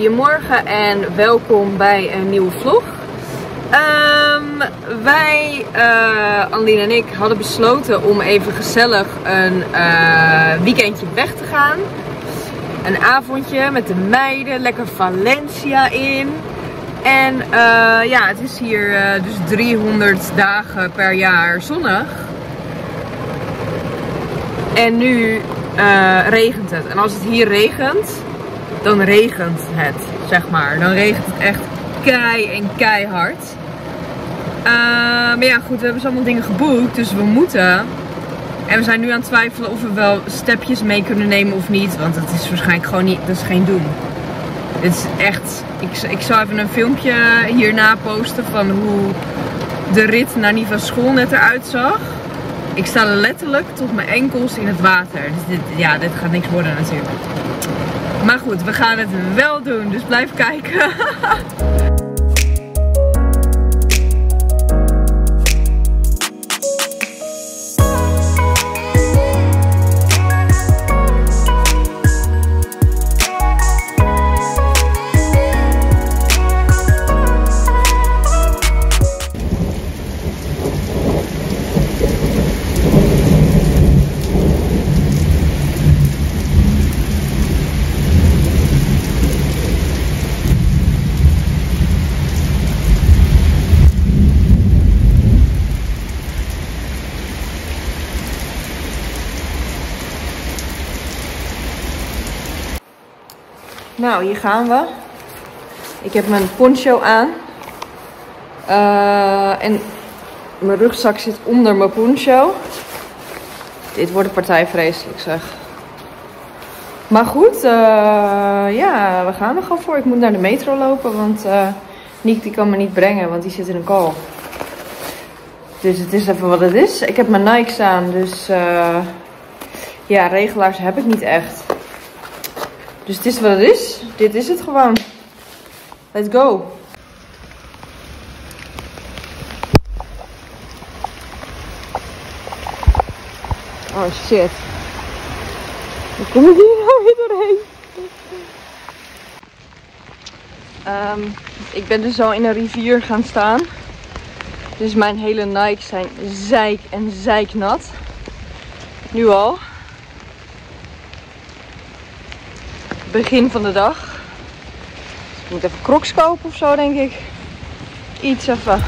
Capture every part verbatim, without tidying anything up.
Goedemorgen en welkom bij een nieuwe vlog. Um, wij, uh, Annelien en ik, hadden besloten om even gezellig een uh, weekendje weg te gaan. Een avondje met de meiden, lekker Valencia in. En uh, ja, het is hier uh, dus driehonderd dagen per jaar zonnig. En nu uh, regent het. En als het hier regent, dan regent het, zeg maar. Dan regent het echt kei en keihard. Uh, maar ja, goed, we hebben dus allemaal dingen geboekt, dus we moeten. En we zijn nu aan het twijfelen of we wel stepjes mee kunnen nemen of niet. Want het is waarschijnlijk gewoon niet, dat is geen doen. Dit is echt, ik, ik zal even een filmpje hierna posten van hoe de rit naar Niva school net eruit zag. Ik sta letterlijk tot mijn enkels in het water. Dus dit, ja, dit gaat niks worden natuurlijk. Maar goed, we gaan het wel doen, dus blijf kijken. Nou, hier gaan we. Ik heb mijn poncho aan. Uh, en mijn rugzak zit onder mijn poncho. Dit wordt een partij vreselijk, zeg. Maar goed, uh, ja, we gaan er gewoon voor. Ik moet naar de metro lopen, want uh, Niek die kan me niet brengen, want die zit in een call. Dus het is even wat het is. Ik heb mijn Nikes aan, dus uh, ja, regelaars heb ik niet echt. Dus het is wat het is. Dit is het gewoon. Let's go. Oh shit. Hoe kom ik hier nou weer doorheen? Um, ik ben dus al in een rivier gaan staan. Dus mijn hele Nikes zijn zeik en zeiknat. Nu al. Begin van de dag. Dus ik moet even Crocs kopen of zo, denk ik. Iets even.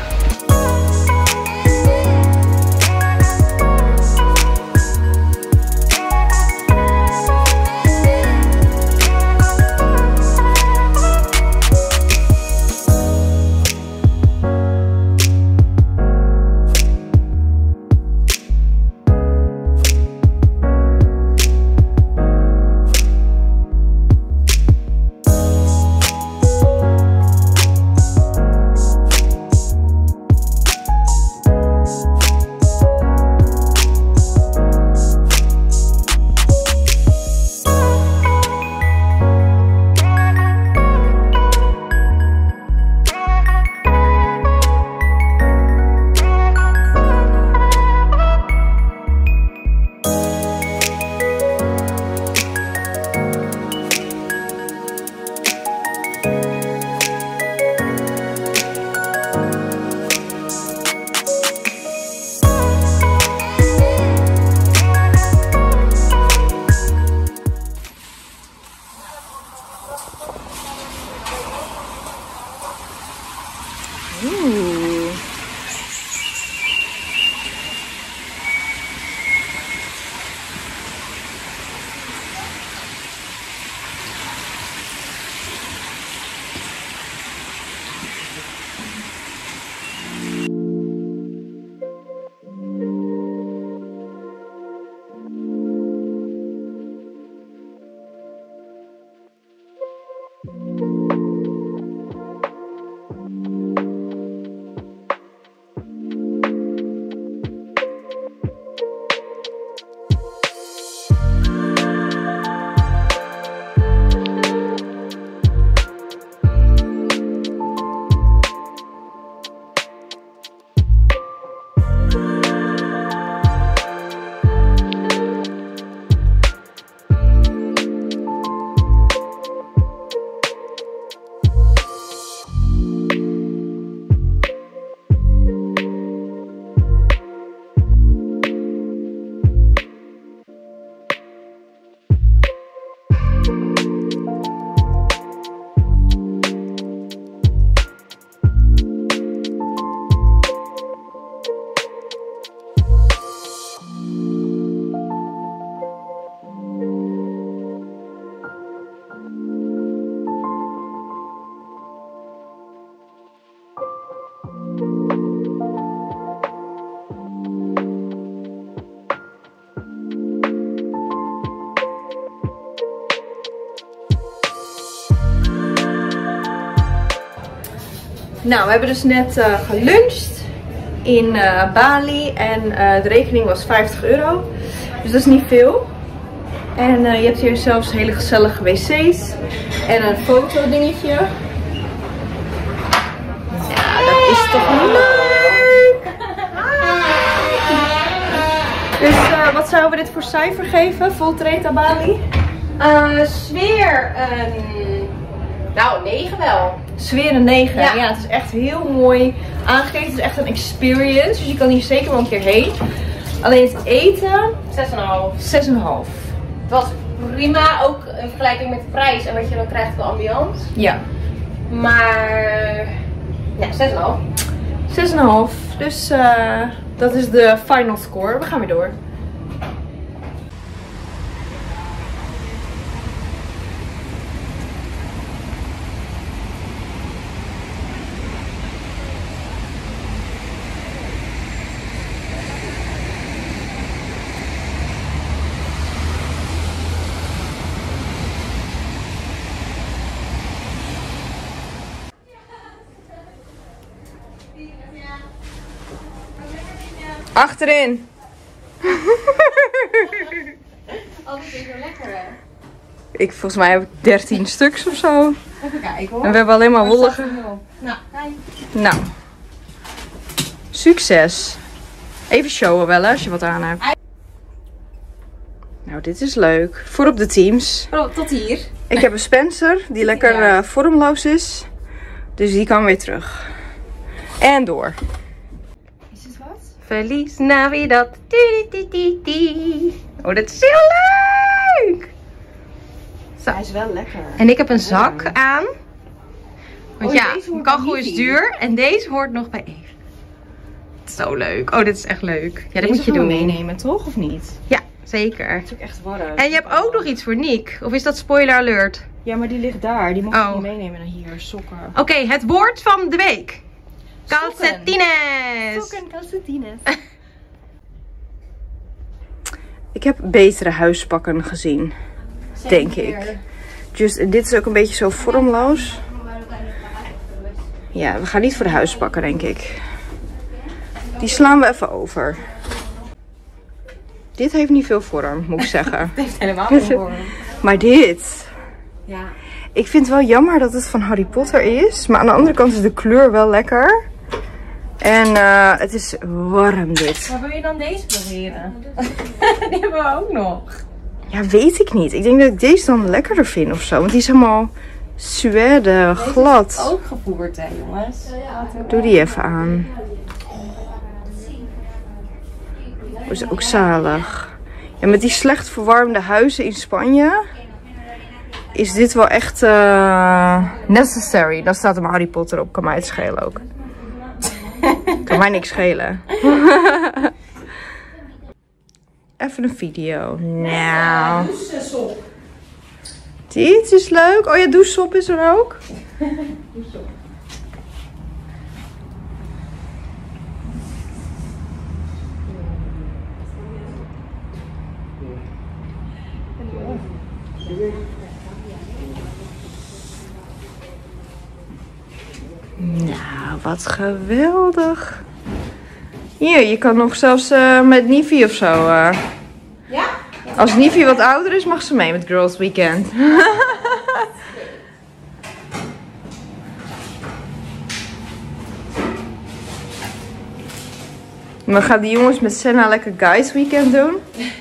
Nou, we hebben dus net uh, geluncht in uh, Bali en uh, de rekening was vijftig euro. Dus dat is niet veel. En uh, je hebt hier zelfs hele gezellige wc's en een fotodingetje. Ja, dat is toch leuk! Dus uh, wat zouden we dit voor cijfer geven? Voltreta Bali? Uh, sfeer, um, nou negen wel. Sfeer een negen. Ja. Ja, het is echt heel mooi aangekleed. Het is echt een experience. Dus je kan hier zeker wel een keer heen. Alleen het eten... zes komma vijf. zes komma vijf. Het was prima, ook in vergelijking met de prijs en wat je dan krijgt voor ambiance. Ja. Maar... ja, zes komma vijf. zes komma vijf. Dus uh, dat is de final score. We gaan weer door. Achterin. Altijd weer zo lekker hè? Ik, volgens mij heb ik dertien stuks of zo. Even kijken hoor. En we hebben alleen maar wollige. Nou, kijk. Nou. Succes. Even showen wel hè, als je wat aan hebt. Nou, dit is leuk. Voor op de teams. Oh, tot hier. Ik heb een Spencer die lekker uh, vormloos is. Dus die kan weer terug. En door. Is het wat? Feliz Navidad. Oh, dat is heel leuk. Zo. Hij is wel lekker. En ik heb een zak aan. Want Oh, ja, deze hoort kachel bij is Nivi. duur. En deze hoort nog bij Eve. Zo leuk. Oh, dit is echt leuk. Ja, dat moet je gaan we doen. meenemen, toch? Of niet? Ja, zeker. Het is ook echt warm. En je hebt ook nog iets voor Nick. Of is dat spoiler alert? Ja, maar die ligt daar. Die mag Oh. ik niet meenemen naar hier. Sokken. Oké, okay, het woord van de week. Sokken. Calcetines. Sokken, calcetines. Ik heb betere huispakken gezien. Denk ik. Just, dit is ook een beetje zo vormloos. Ja, we gaan niet voor de huispakken, denk ik. Die slaan we even over. Dit heeft niet veel vorm, moet ik zeggen. Het heeft helemaal geen vorm. Maar dit... Ja. Ik vind het wel jammer dat het van Harry Potter is. Maar aan de andere kant is de kleur wel lekker. En uh, het is warm dit. Maar wil je dan deze proberen? Die hebben we ook nog. Ja, weet ik niet. Ik denk dat ik deze dan lekkerder vind of zo. Want die is helemaal suède, glad. Deze is ook gevoerd hè jongens. Doe die even aan. Dat is ook zalig. Ja, met die slecht verwarmde huizen in Spanje is dit wel echt uh, necessary. Dan staat er maar Harry Potter op. Kan mij het schelen ook. Kan mij niks schelen. Even een video. Nou. Dit is leuk. Oh ja, douchesop is er ook. Nou, wat geweldig. Hier, je kan nog zelfs uh, met Nivi of zo. Uh. Ja? Als Nivi wat ouder is, mag ze mee met Girls Weekend. We gaan die jongens met Senna lekker Guys Weekend doen.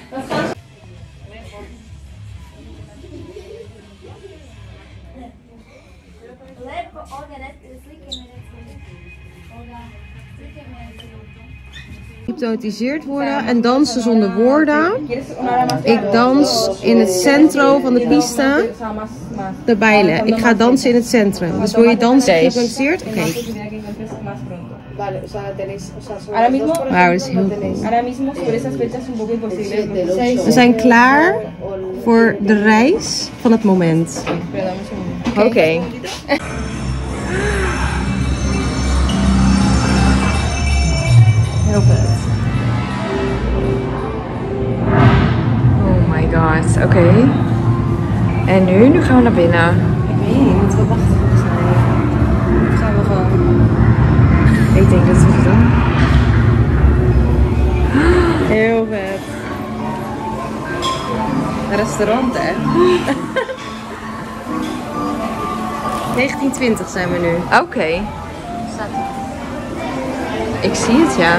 Gehypnotiseerd worden en dansen zonder woorden. Ik dans in het centrum van de pista. De bijlen. Ik ga dansen in het centrum. Dus wil je dansen gehypnotiseerd? Oké. Okay. Wauw, dat is heel cool. We zijn klaar voor de reis van het moment. Oké. Okay. Heel vet. Oh my god, oké. Okay. En nu? Nu gaan we naar binnen. Ik weet niet, moeten we wachten volgens mij. Dan gaan we gewoon. Ik denk dat we het doen. Heel vet. Een restaurant, hè? negentien twintig zijn we nu. Oké. Okay. Ik zie het, ja.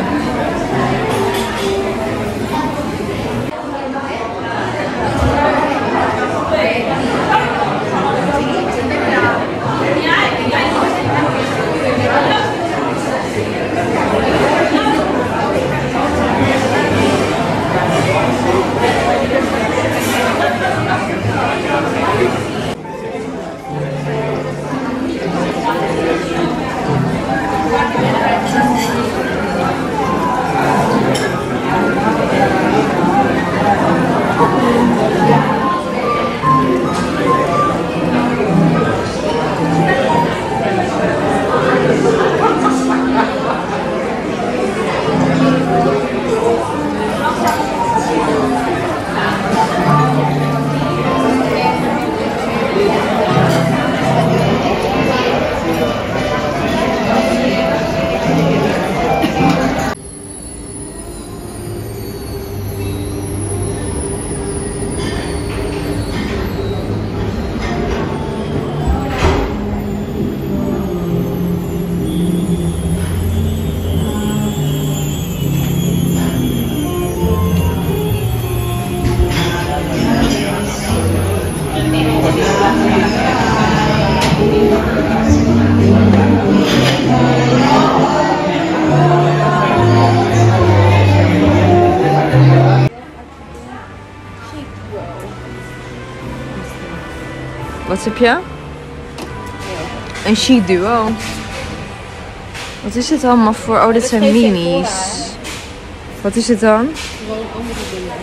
Wat heb je? Een chic duo. Wat is dit allemaal voor? Oh, dit zijn minis. Wat is het dan? Gewoon andere dingen.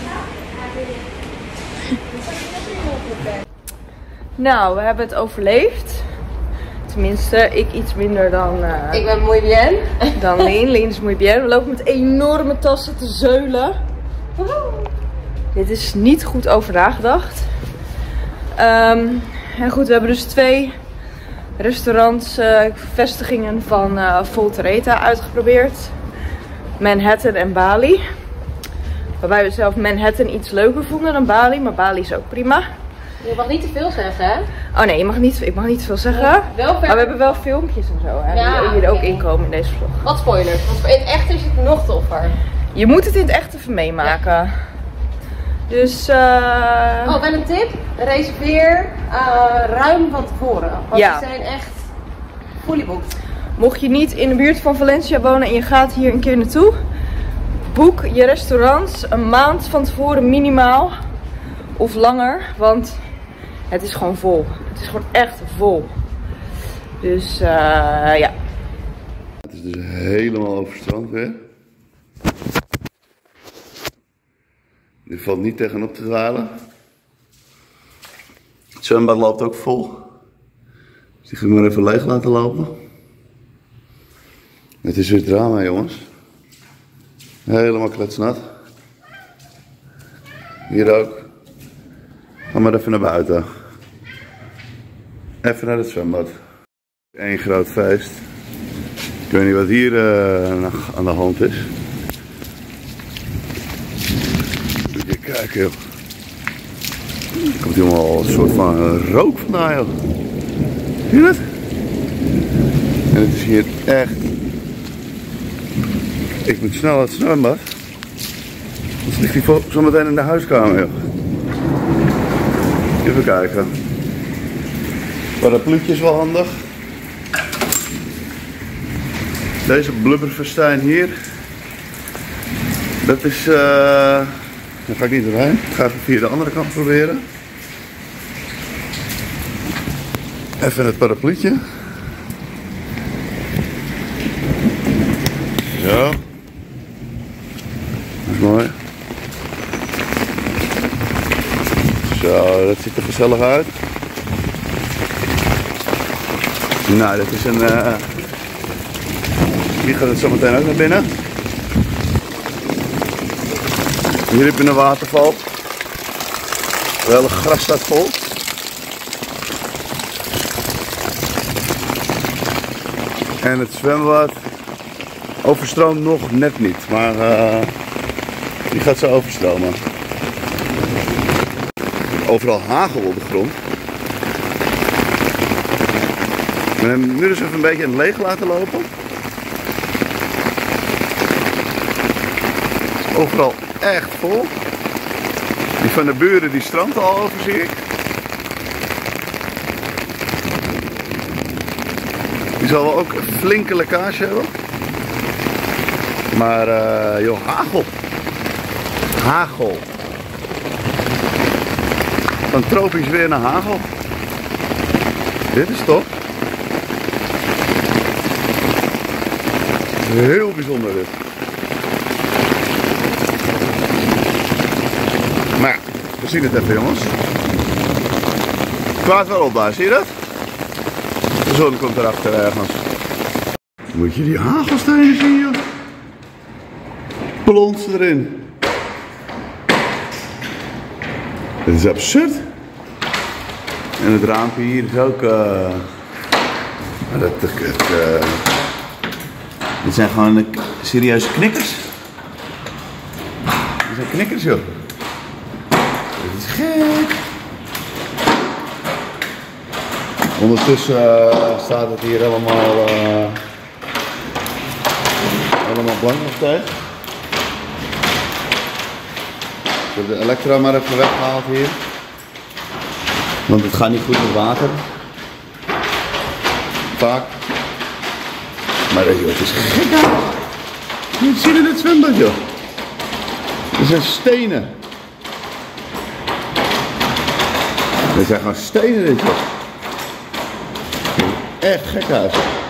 Nou, we hebben het overleefd. Tenminste, ik iets minder dan... Uh, Ik ben muy bien. Dan Lien. Lien is muy bien. We lopen met enorme tassen te zeulen. Dit is niet goed over nagedacht. Um, en goed, we hebben dus twee restaurants, uh, vestigingen van uh, Voltereta uitgeprobeerd. Manhattan en Bali. Waarbij we zelf Manhattan iets leuker vonden dan Bali, maar Bali is ook prima. Je mag niet te veel zeggen, hè? Oh nee, je mag niet, ik mag niet veel zeggen. Ja, wel ver... Maar we hebben wel filmpjes en zo, hè, ja, die hier ook okay. inkomen in deze vlog. Wat spoilers, want in het echt is het nog toffer. Je moet het in het echt even meemaken. Ja. Dus... Uh... Oh, wel een tip. Reserveer uh, ruim van tevoren. Want ja. ze zijn echt fully booked. Mocht je niet in de buurt van Valencia wonen en je gaat hier een keer naartoe, boek je restaurants een maand van tevoren minimaal. Of langer, want het is gewoon vol. Het is gewoon echt vol. Dus uh, ja. Het is dus helemaal overstrand weer. Er valt niet tegenop te dwalen. Het zwembad loopt ook vol. Dus die ga ik maar even leeg laten lopen. Het is weer drama, jongens. Helemaal kletsnat. Hier ook. Ga maar even naar buiten. Even naar het zwembad. Eén groot feest. Ik weet niet wat hier uh, aan de hand is. Moet je kijken, joh. Er komt helemaal een soort van rook vandaan, joh. Zie je dat? En het is hier echt... Ik moet snel naar het zwembad. Dan ligt hij zo meteen in de huiskamer, joh. Even kijken. Parapluutje is wel handig. Deze blubberfestijn hier. Dat is... Uh, daar ga ik niet doorheen. Ik ga even via de andere kant proberen. Even het parapluutje. Zo. Dat is mooi. Zo, dat ziet er gezellig uit. Nou, dit is een... Uh... Hier gaat het zo meteen ook naar binnen. Hier heb je een waterval. Het hele gras staat vol. En het zwembad Overstroomt nog net niet, maar uh, die gaat zo overstromen. Overal hagel op de grond. We hebben hem nu dus even een beetje in het leeg laten lopen. Overal echt vol. Die van de buren die strandt al over, zie ik. Die zal wel ook een flinke lekkage hebben. Maar uh, joh, hagel. Hagel. Van tropisch weer naar hagel. Dit is top. Heel bijzonder dit. Maar ja, we zien het even jongens. Kwaad wel op daar, zie je dat? De zon komt erachter ergens. Moet je die hagelstenen zien joh. Plons erin. Dit is absurd. En het raampje hier is ook... Uh... Dat, dat, dat, uh... Dit zijn gewoon uh, serieuze knikkers. Dit zijn knikkers joh. Dit is gek. Ondertussen uh, staat het hier helemaal... Uh... Helemaal blank nog steeds. Ik heb de elektra maar even weggehaald hier. Want het gaat niet goed met water. Vaak. Maar joh, het is gek. Je ziet in het zwembad joh. Dit zijn stenen. Dit zijn gewoon stenen dit joh. Echt gek huis.